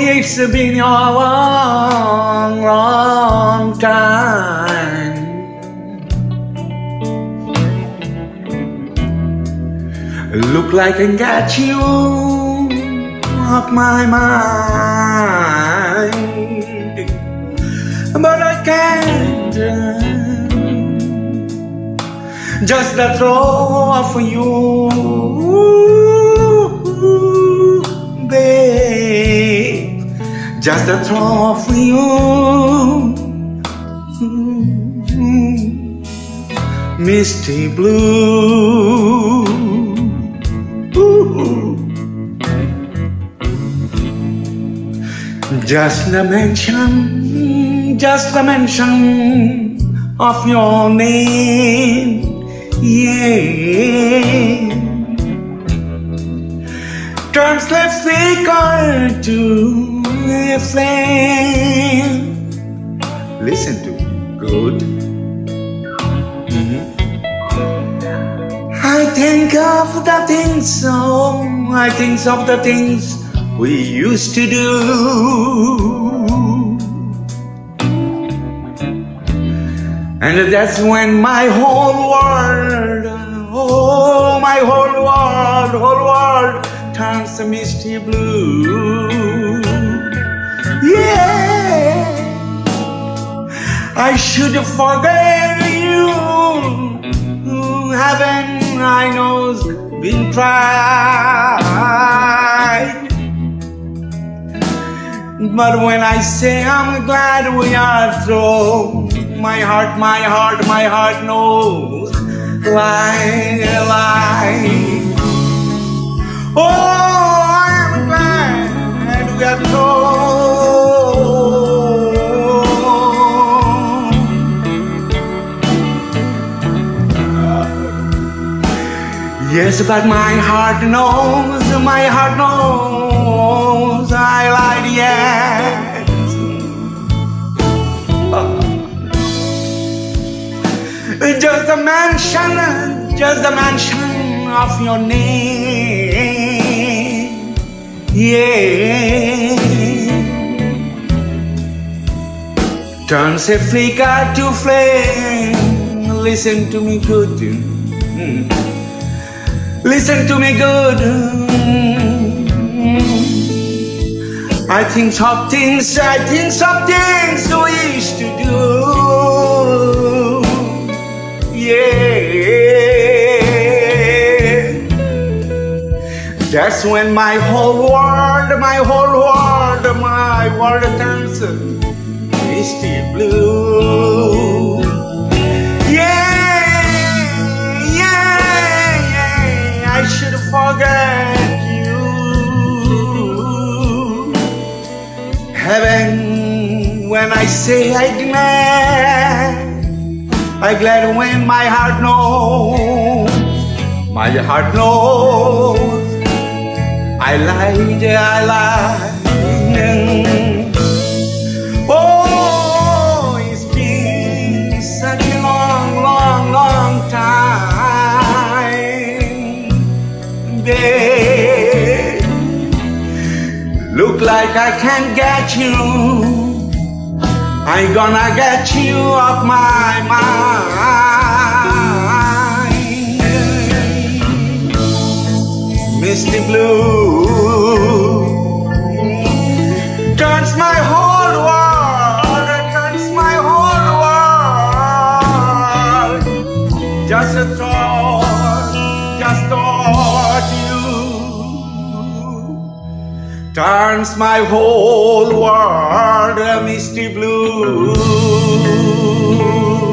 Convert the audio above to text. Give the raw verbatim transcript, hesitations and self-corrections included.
it's been a long, long time. Look like I got you off my mind, but I can't. Just the thought of you, babe. Just the thought of you, misty blue. Just the mention, just the mention of your name, yeah, turns lipstick to a flame. Listen to me, good. Mm-hmm. I think of the things, oh, I think of the things we used to do, and that's when my whole world, oh, my whole world, whole world turns to misty blue. Yeah, I should forget you. Heaven, I know's been tried. But when I say I'm glad we are through, my heart, my heart, my heart knows lie, lie. Oh, I'm glad we are through. Yes, but my heart knows, my heart knows I lied, yes. Oh. Just a mention, just a mention of your name, yeah, turns a flicker to flame. Listen to me good, mm. Listen to me good. I think of things, I think of things we used to do, yeah. That's when my whole world, my whole world, my world turns misty blue. Yeah, yeah, yeah, I should forget you. Heaven, when I say I glad, I glad when my heart knows, my heart knows I lied, I lied. Oh, it's been such a long, long, long time, babe. Look like I can't get you. I'm gonna get you off my mind. Misty blue turns my whole world, turns my whole world. Just a thought, just thought you turns my whole world misty blue.